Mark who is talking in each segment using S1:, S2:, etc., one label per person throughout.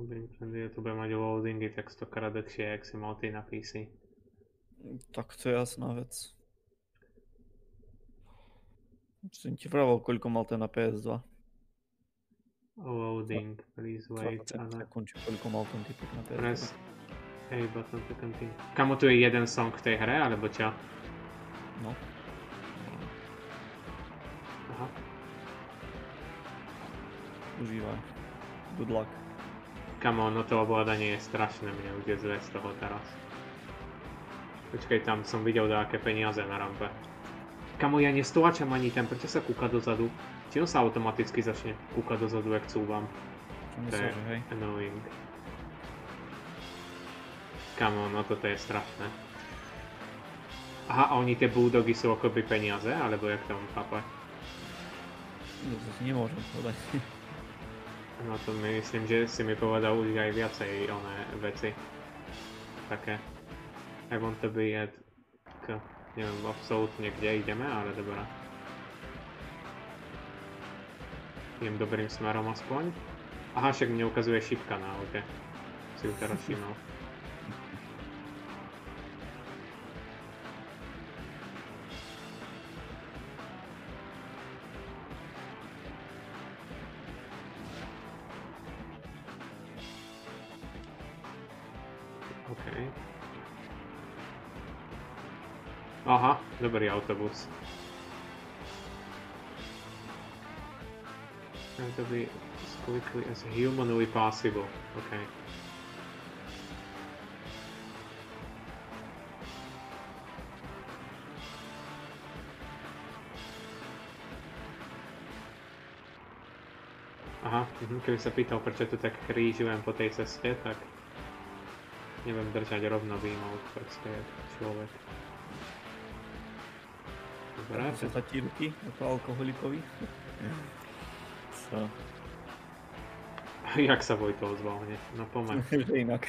S1: Ja tu budem mať loadingy, tak 100-krát dlhšie, jak si mal ty na PC.
S2: Tak to je jasná vec. Som ti vravel, koľko mal ten na PS2.
S1: Loading, please wait.
S2: 20 sekúnd, či koľko mal ten typek na PS2.
S1: Press A button to continue. Kamo, tu je jeden song v tej hre, alebo čo?
S2: No.
S1: Aha.
S2: Užívaj. Good luck.
S1: Kamo, no to ovládanie je strašné, mne už je zle z toho teraz. Počkej, tam som videl aké peniaze na rampe. Kamo, ja nestlačam ani ten, prečo sa kúka dozadu? Či on sa automaticky začne kúkať dozadu, jak cúvam? To je annoying. Kamo, no toto je strašné. Aha, a oni tie bulldogy sú akoby peniaze, alebo jak to on chápe?
S2: No to si nemôžem povedať.
S1: No to myslím, že si mi povedal už aj viacej oné veci. Také. I want to be at... neviem absolútne kde ideme, ale dobrá. Idem dobrým smerom aspoň. Aha, však mne ukazuje šipka na aute. Si ju teraz všimol. Okay. Aha, dobrý autobus. Try to be as quickly as humanly possible. Okay. Aha, keby sa pýtal, prečo tu tak krížujem po tej ceste, tak neviem držať rovno výmov, proste je človek. Dobre.
S2: Sa tatí ruky ako alkoholikovi. Co?
S1: Jak sa Vojto ozval hneď? No pomeň.
S2: Že inak.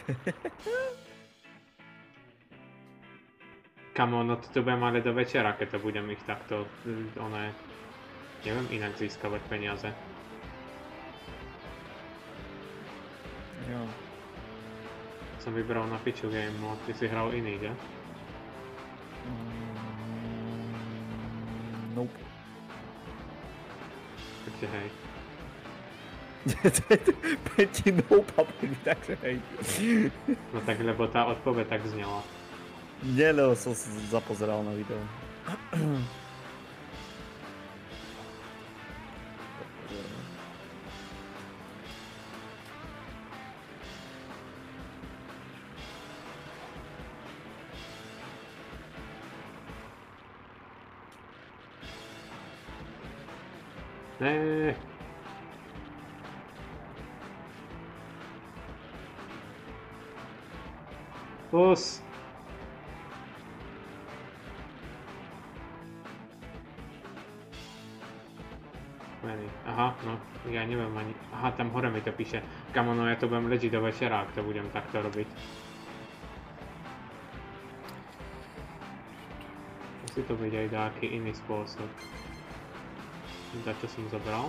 S1: Kamo, no to budem ale do večera, keď to budem ich takto, neviem inak získavať peniaze.
S2: Jo.
S1: Som vybral na piču game mode, ty si hral iný, že?
S2: Nope.
S1: Takže hej.
S2: Peti nope, takže hej.
S1: No tak, lebo tá odpoveď tak znela.
S2: Nie, lebo som zapozeral na video.
S1: Nee. Los. Aha, no, ja neviem ani... Aha, tam hore mi to píše. Kamo, no ja to budem ležiť do večera, ak to budem takto robiť. Musí to byť aj nejaký iný spôsob. Za čo som zobral?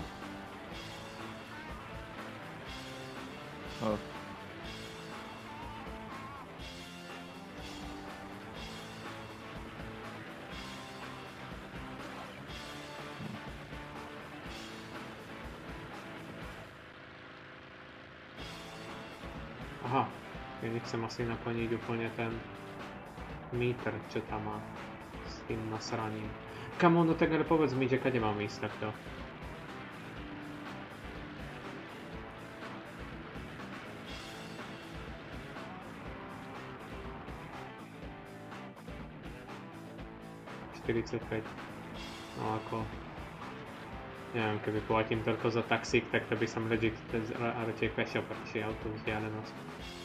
S1: Aha, ja nechcem asi naplniť úplne ten meter, čo tam má s tým nasraním. Kamo, no tak ale povedz mi, že kade mám ísť takto. No ako... Neviem, keby platím toľko za taxík, tak to by som radšej pešo prešiel tú vzdialenosť.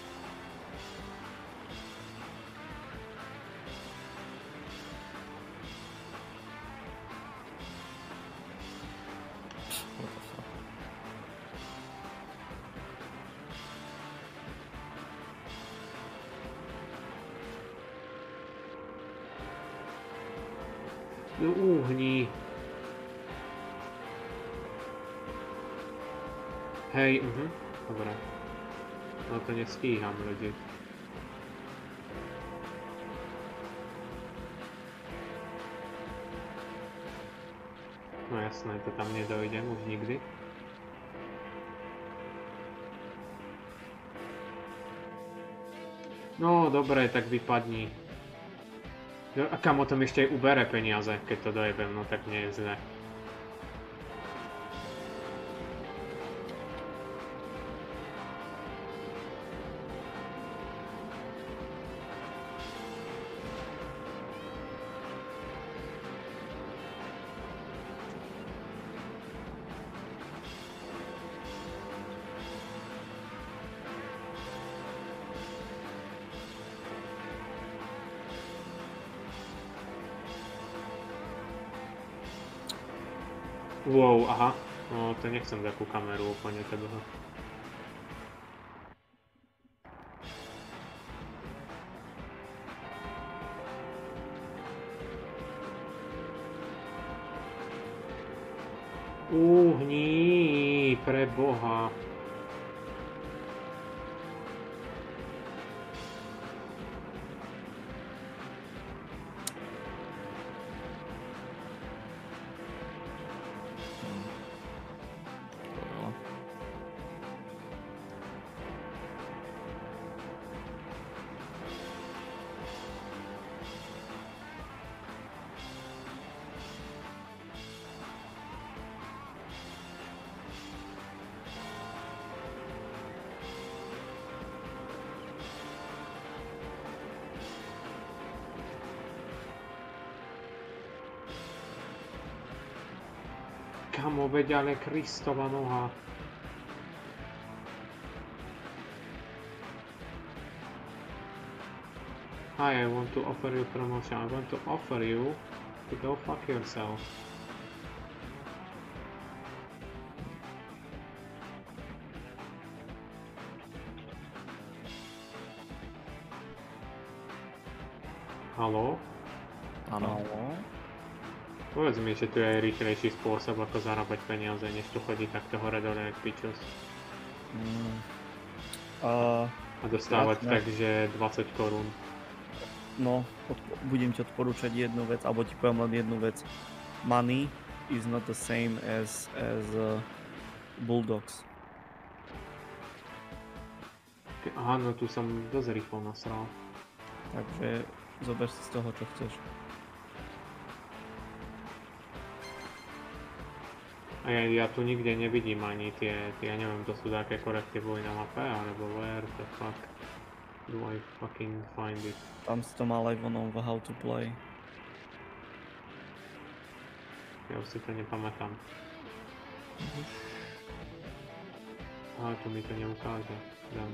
S1: No uhni. Hej, dobre. No to nestíham ľudí. No jasné, to tam nedojdem už nikdy. No dobre, tak vypadni. A kam o tom ešte aj ubere peniaze, keď to dojebem, no tak nie je zle. Wow, aha. No to nechcem takú kameru úplne tebe. Uhni, pre Boha. Kamo, veď ale Kristova noha. Hi, I want to offer you promotion. I want to offer you to go fuck yourself. Haló?
S2: Áno.
S1: Povedz mi, že tu je rýchlejší spôsob, ako zarábať peniaze, než tu chodí takto hore dole jak pičus. A dostávať takže 20 korún.
S2: No, budem ti odporúčať jednu vec, alebo ti poviem len jednu vec. Money is not the same as bulldogs.
S1: Aha, no tu som dosť rýchlo nasral.
S2: Takže zober si z toho, čo chceš.
S1: A ja tu nikde nevidím ani tie, ja neviem, to sú také korektívy na mape, alebo where the fuck do I fucking find it?
S2: Tam si to mal aj vonom v how to play.
S1: Ja už si to nepamätám. Aha, tu mi to neukáže. Dám.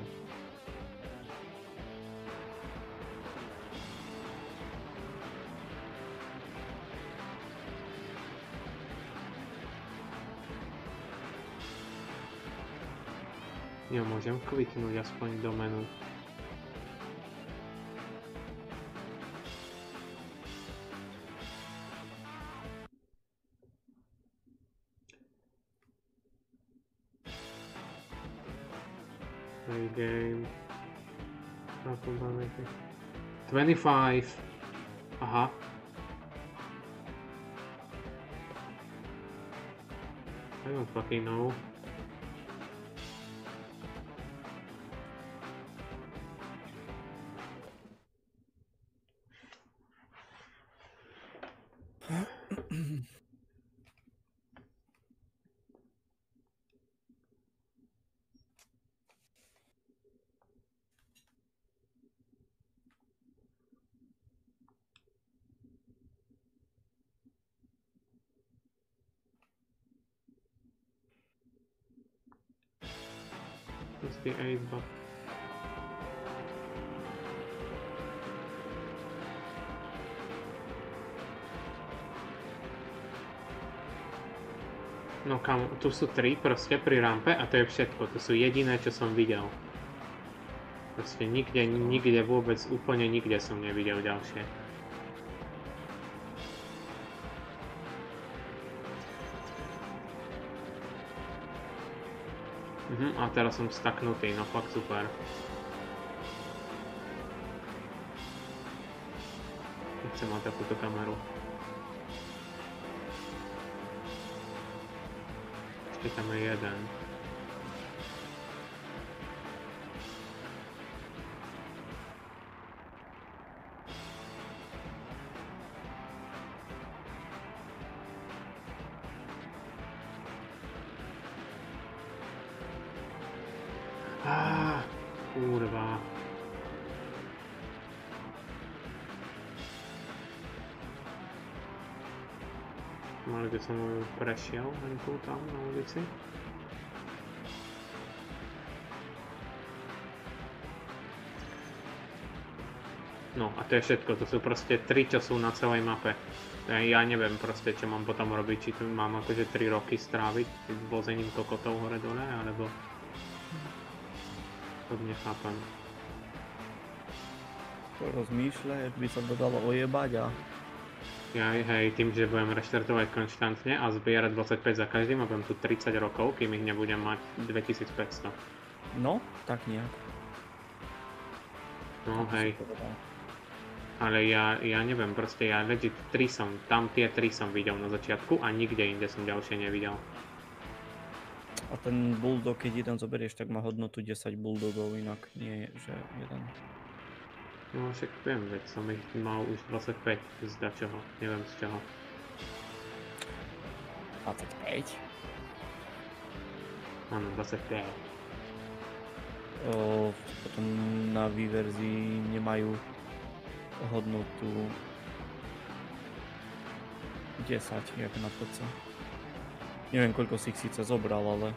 S1: Ja môžem kliknúť aspoň do menu. Play game. 25. Aha. I don't fucking know. What's the 8 buck? No kam, tu sú 3 proste pri rampe a to je všetko, to sú jediné, čo som videl. Proste nikde vôbec, úplne nikde som nevidel ďalšie. A teraz som staknutý, no fakt super. Chcem mať takúto kameru. Ešte tam je jeden. Kurva. Mali by som ju prešiel len tu tam na ulici. No a to je všetko, to sú proste 3, čo sú na celej mape. Ja neviem proste, čo mám potom robiť, či tu mám akože 3 roky stráviť vozením kokotov hore dole, alebo... To nechápem.
S2: Rozmýšľaj, by sa to dalo ojebať a...
S1: Hej, tým, že budem reštartovať konštantne a zbierať 25 za každým a budem tu 30 rokov, kým ich nebudem mať 2500.
S2: No, tak nejak.
S1: No hej. Ale ja neviem, proste ja legit 3 som, tam tie 3 som videl na začiatku a nikde inde som ďalšie nevidel.
S2: A ten bulldog, keď jeden zoberieš, tak má hodnotu 10 bulldogov, inak nie je, že jeden.
S1: No však viem, veď som ich mal už 25 z dačoho, neviem z čoho.
S2: 25?
S1: Áno, 25.
S2: Potom na výverzii nemajú hodnotu 10, jak na PC. Neviem, koľko si ich síce zobral, ale...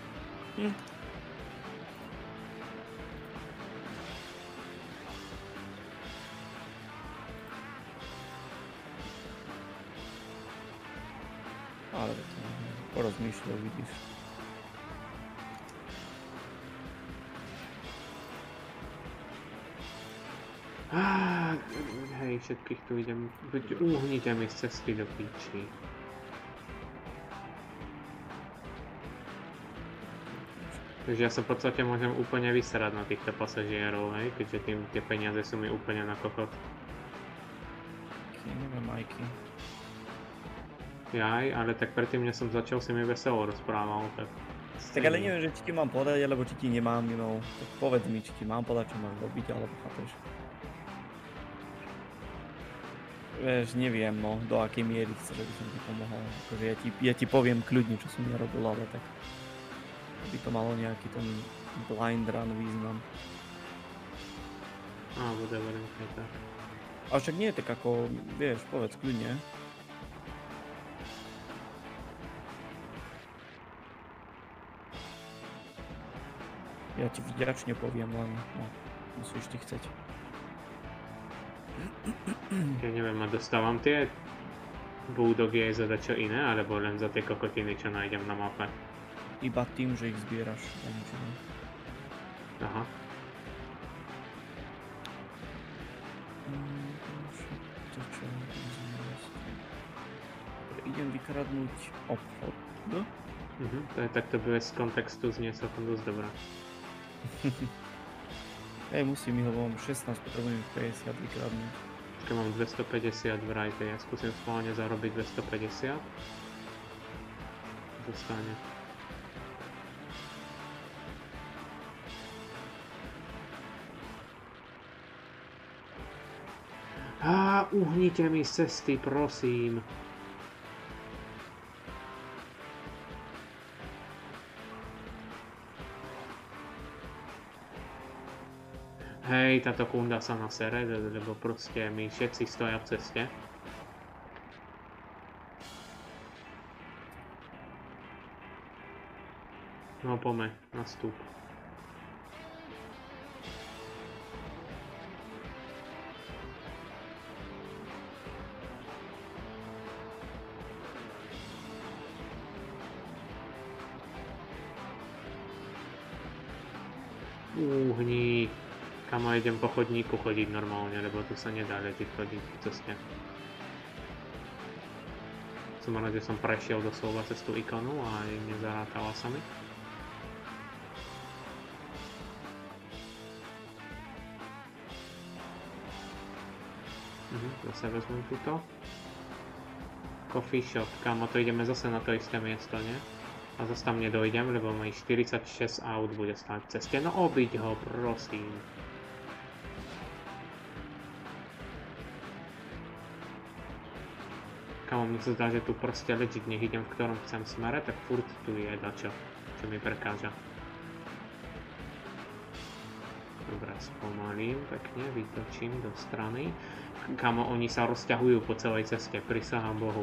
S2: Ale to porozmýšľal, vidíš.
S1: Hej, všetkých tu idem. Uhnite mi z cesty do píči. Takže ja sa v podstate môžem úplne vyserať na týchto pasažierov, hej, keďže tie peniaze sú mi úplne na kokot.
S2: Neviem, Majky.
S1: Jaj, ale tak predtým, než som začal, si mi veselo rozprával, tak...
S2: Tak ale neviem, že či ti mám podať, alebo či ti nemám, no. Tak povedz mi, či ti mám podať, čo máš robiť, alebo chápeš. Vieš, neviem, no, do akej miery chceš, aby som ti pomohol. Akože ja ti poviem kľudne, čo som nerobil, ale tak... by to malo nejaký ten blind run význam.
S1: Whatever, aj tak.
S2: A však nie je tak ako, vieš, povedz kľudne. Ja ti vďačne poviem, len no, musíš ty chceť.
S1: Ja neviem, a dostávam tie bulldogy aj za dačo iné, alebo len za tie kokotiny, čo nájdem na mape?
S2: Iba tým, že ich zbieraš.
S1: Aha.
S2: Idem vykradnúť obchod.
S1: Tak to bez kontextu znie celkom dosť dobré.
S2: Hej, musím ich, lebo mám 16, potrebujem 50 vykradnúť.
S1: Keď mám 250 v rajte, ja skúsim schválne zarobiť 250. Dostane. Uhnite mi z cesty, prosím. Hej, táto kunda sa nasere, lebo proste my všetci stoja v ceste. No poďme, nastup. Uhni. Kamo, idem po chodníku chodiť normálne, lebo tu sa nedá ležiť chodiť v ceste. Som rád, že som prešiel doslova cez tú ikonu a nezarátala sa mi. Zase vezmem tuto. Coffee shop, kámo, to ideme zase na to isté miesto, nie? A zase tam nedojdem, lebo mi 46 aut bude stáť v ceste. No obiď ho, prosím. Kámo, mne sa zdá, že tu proste legit nech idem v ktorom chcem smere, tak furt tu je dačo, čo mi prekáža. Dobre, spomalím pekne, vytočím do strany. Kámo, oni sa rozťahujú po celej ceste, prisahám Bohu.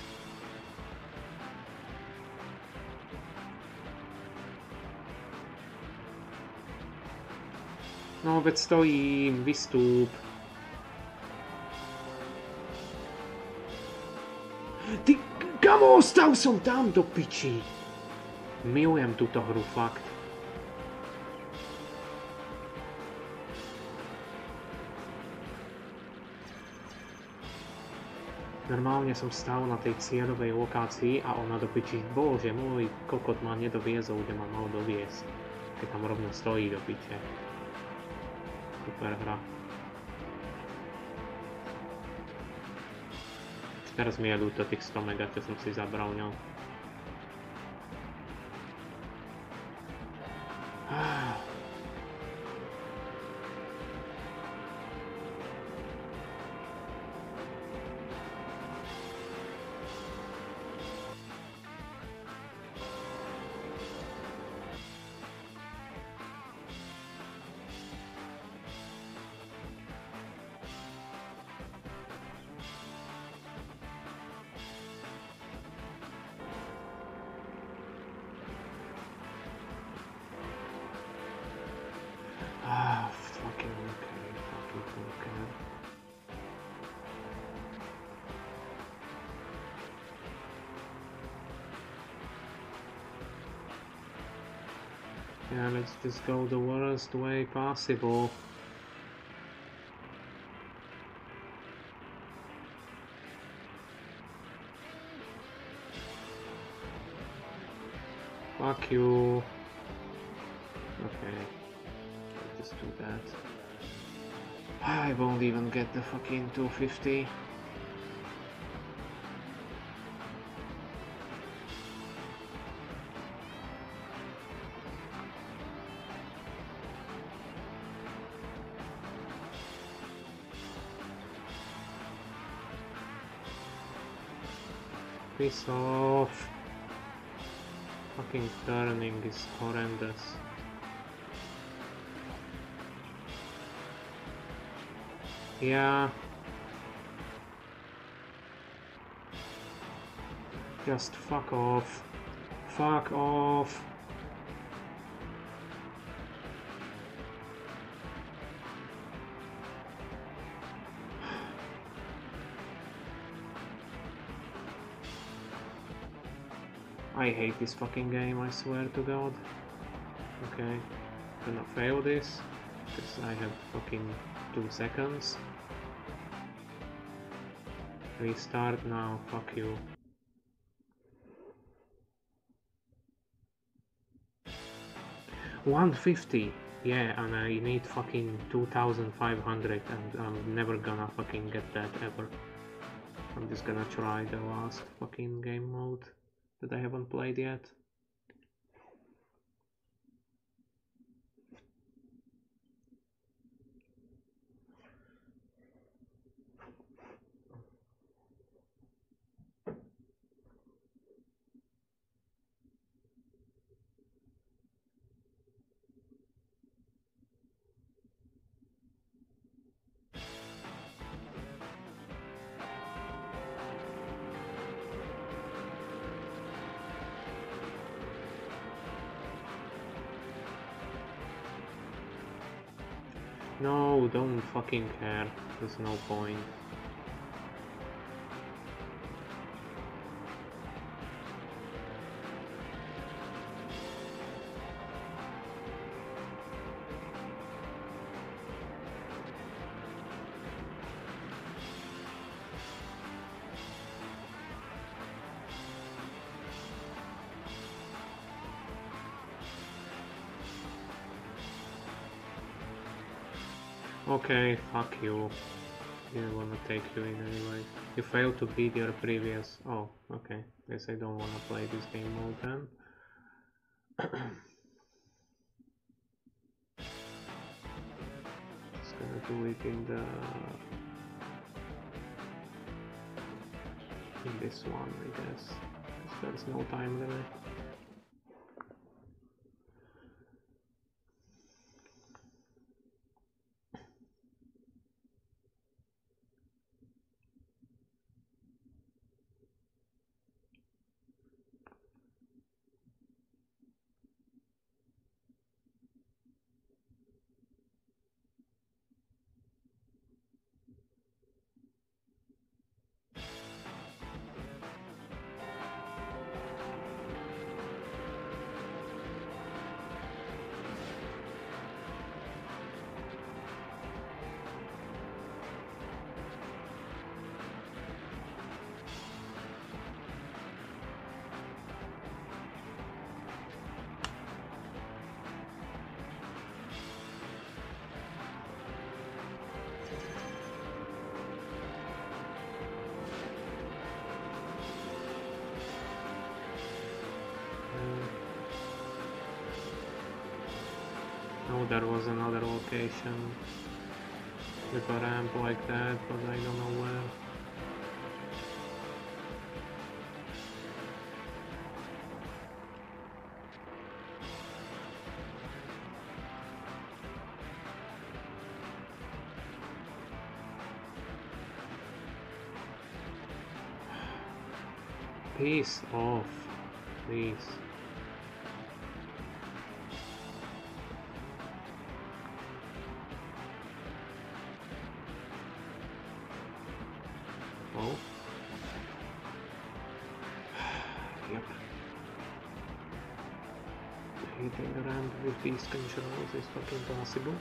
S1: No, veď stojím, vystúp. Ty, kamo, stav som tam do piči. Milujem túto hru, fakt. Normálne som stál na tej cieľovej lokácii a ona do piči, bože môj, kokot ma nedoviezol, kde ma mal doviesť. Keď tam rovno stojí do piče. Super hra. Teraz mi je ľúto tých 100 mega, čo som si zabral ňou. Yeah, let's just go the worst way possible. Fuck you. Okay, I'll just do that. I won't even get the fucking 250. Piss off. Fucking turning is horrendous. Yeah. Just fuck off. Fuck off. I hate this fucking game, I swear to God. Okay, gonna fail this, because I have fucking 2 seconds. Restart now, fuck you. $150! Yeah, and I need fucking 2,500 and I'm never gonna fucking get that ever. I'm just gonna try the last fucking game mode that I haven't played yet. No, don't fucking care. There's no point. Okay, fuck you. Didn't wanna take you in anyway. You failed to beat your previous... Oh, okay. Guess I don't wanna play this game mode then. Just gonna do it in the... in this one, I guess. There's no time limit. No, there was another location with a ramp like that, but I don't know where. Peace off, please. Oh. Yep. Hitting the ramp with these controls is fucking possible.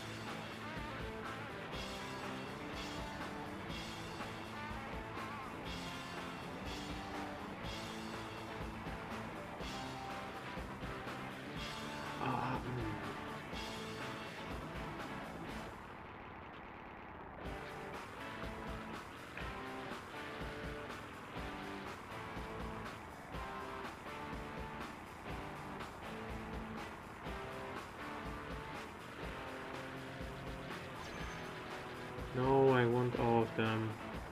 S1: No, I want all of them.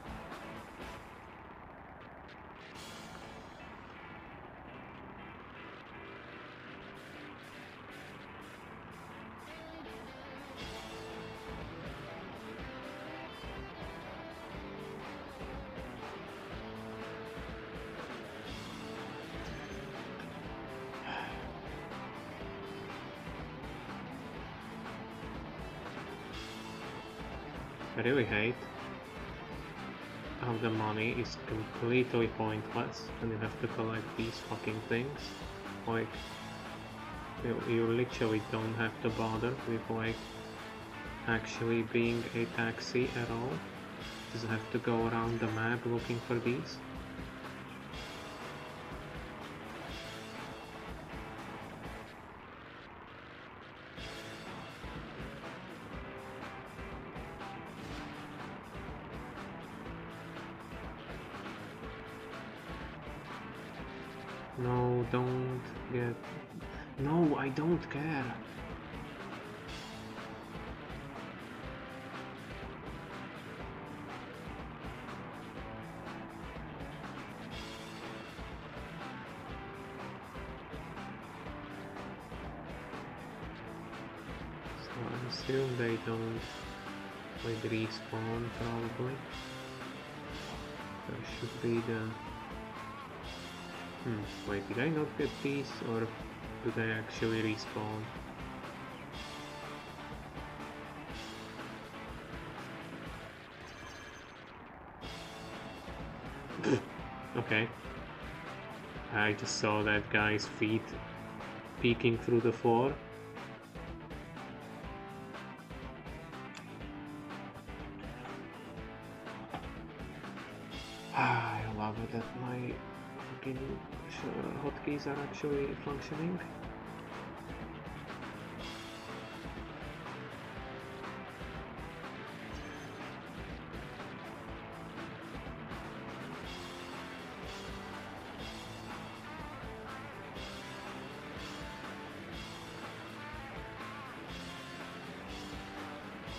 S1: I really hate how the money is completely pointless and you have to collect these fucking things. Like, you literally don't have to bother with like actually being a taxi at all. Just have to go around the map looking for these. No, don't get... No, I don't care. So I assume they don't like respawn probably. There should be the... wait, did I not get these, or do they actually respawn? Okay. I just saw that guy's feet peeking through the floor. I love it that my fucking hotkeys are actually functioning.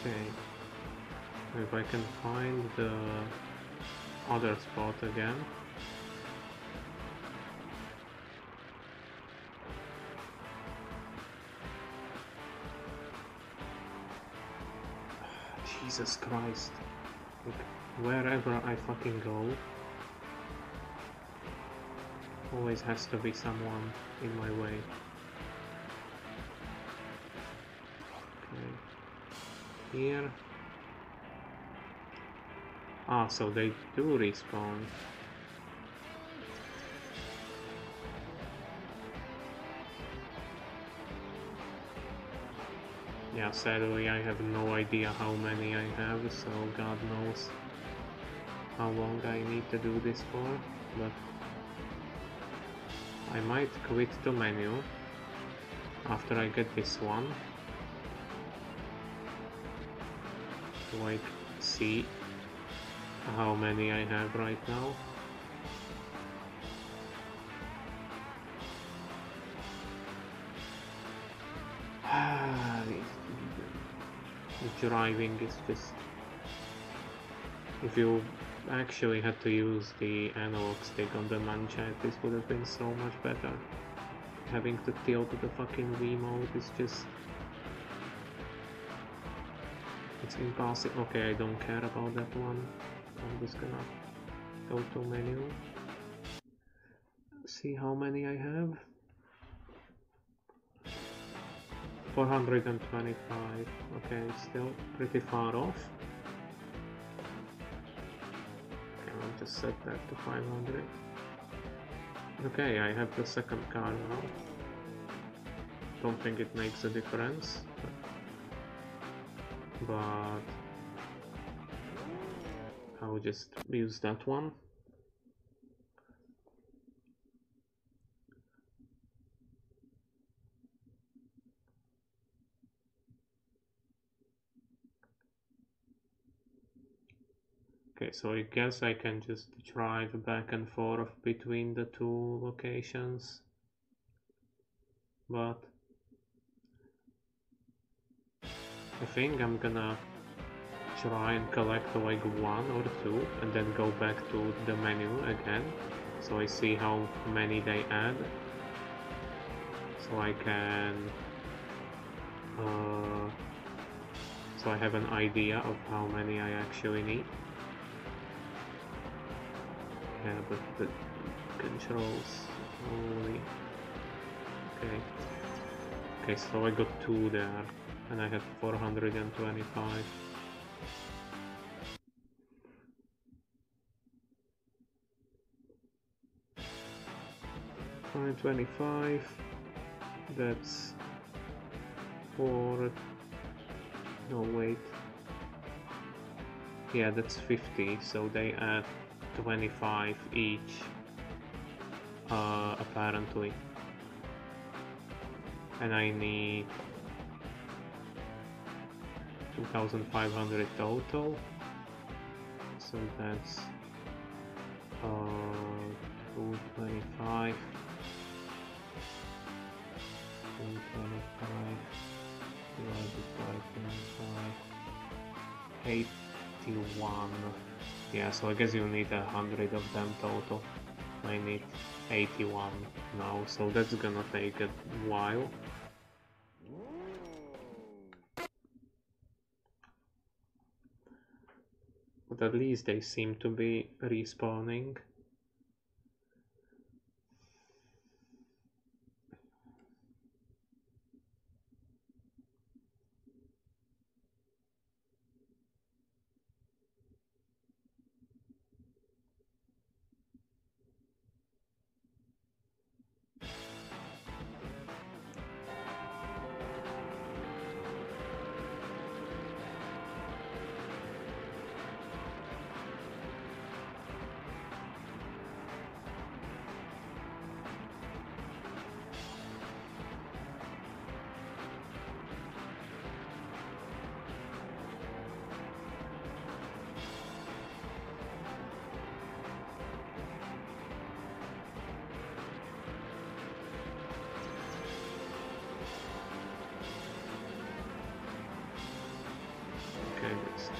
S1: Okay. If I can find the other spot again. Jesus Christ. Like, wherever I fucking go, always has to be someone in my way. Okay. Here. Ah, so they do respawn. Yeah, sadly I have no idea how many I have, so God knows how long I need to do this for, but I might quit the menu after I get this one to like see how many I have right now. The driving is just... If you actually had to use the analog stick on the Manchat, this would have been so much better. Having to tilt the fucking Wiimote is just... It's impossible. Okay, I don't care about that one. I'm just gonna go to menu. See how many I have. 425. Okay, still pretty far off. Okay, I'll just set that to 500. Okay, I have the second car now. Don't think it makes a difference, but I'll just use that one. Okay, so I guess I can just drive back and forth between the two locations, but I think I'm gonna try and collect like one or two and then go back to the menu again, so I see how many they add, so I can so I have an idea of how many I actually need. Yeah, but the controls, holy... Okay. Okay, so I got 2 there, and I had 425. 425, that's 4... No, wait. Yeah, that's 50, so they add 25 each, apparently. And I need 2,500 total, so that's 225, 225 divided by 25, 81. Yeah, so I guess you need 100 of them total. I need 81 now, so that's gonna take a while. But at least they seem to be respawning.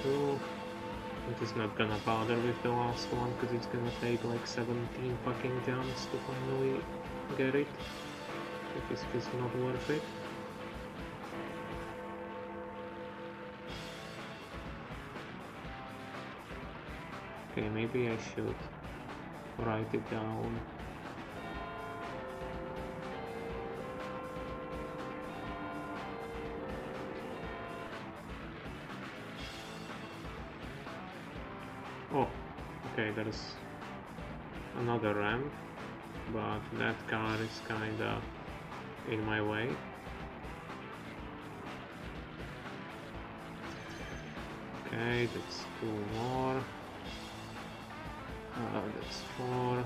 S1: 2. It is not gonna bother with the last one because it's gonna take like 17 fucking jumps to finally get it. It is just not worth it. Okay, maybe I should write it down. Oh, okay, there's another ramp, but that car is kinda in my way. Okay, that's 2 more. That's 4.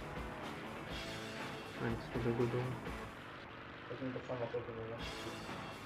S1: Thanks for the good one.
S3: To samo to wygląda.